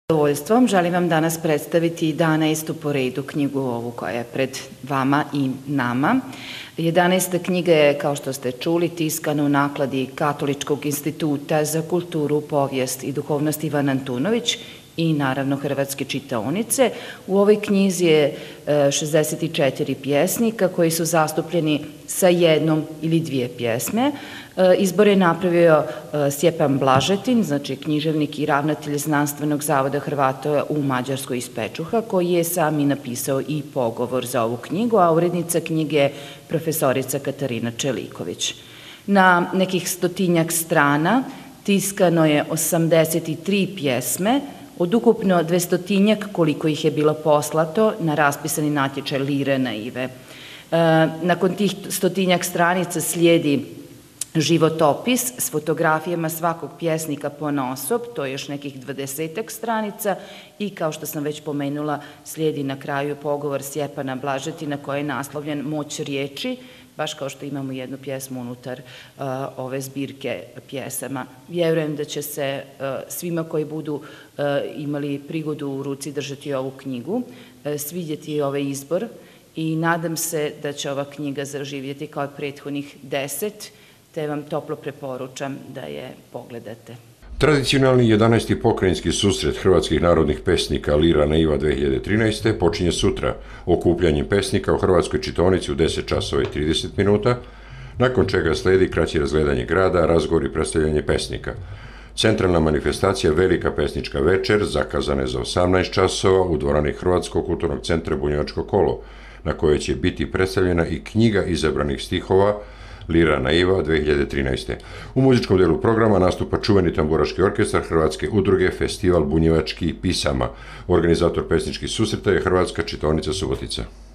Zadovoljstvom želim vam danas predstaviti 11. po redu knjigu ovu koja je pred vama i nama. 11. knjiga je, kao što ste čuli, tiskana u nakladi Katoličkog instituta za kulturu, povijest i duhovnost Ivan Antunović i naravno Hrvatske čitaonice. U ovoj knjizi je 64 pjesnika koji su zastupljeni sa jednom ili dvije pjesme. Izbor je napravio Stjepan Blažetin, znači književnik i ravnatelj Znanstvenog zavoda Hrvata u Mađarskoj iz Pečuha, koji je sam i napisao i pogovor za ovu knjigu, a urednica knjige je profesorica Katarina Čeliković. Na nekih 100-tinjak strana tiskano je 83 pjesme, od ukupno 200-tinjak koliko ih je bilo poslato na raspisani natječaj Lire naive. Nakon tih 100-tinjak stranica slijedi životopis s fotografijama svakog pjesnika ponaosob, to je još nekih 20-ak stranica i kao što sam već pomenula slijedi na kraju pogovor Stjepana Blažetina koji je naslovljen Moć riječi, baš kao što imamo jednu pjesmu unutar ove zbirke pjesama. Vjerujem da će se svima koji budu imali prigodu u ruci držati ovu knjigu svidjeti ovaj izbor i nadam se da će ova knjiga zaživjeti kao prethodnih 10, te vam toplo preporučam da je pogledate. Tradicionalni 11. pokrajinski susret hrvatskih narodnih pesnika Lira naiva 2013. počinje sutra okupljanjem pesnika u Hrvatskoj čitaonici u 10 časova i 30 minuta, nakon čega sledi kraće razgledanje grada, razgovor i predstavljanje pesnika. Centralna manifestacija Velika pesnička večer zakazana je za 18 časova u dvorani Hrvatskog kulturnog centra Bunjevačko kolo, na kojoj će biti predstavljena i knjiga izabranih stihova Lira naiva 2013. U muzičkom delu programa nastupa čuveni tamburaški orkestar Hrvatske udruge Festival bunjevačkih pisama. Organizator pesničkih susreta je Hrvatska čitaonica Subotica.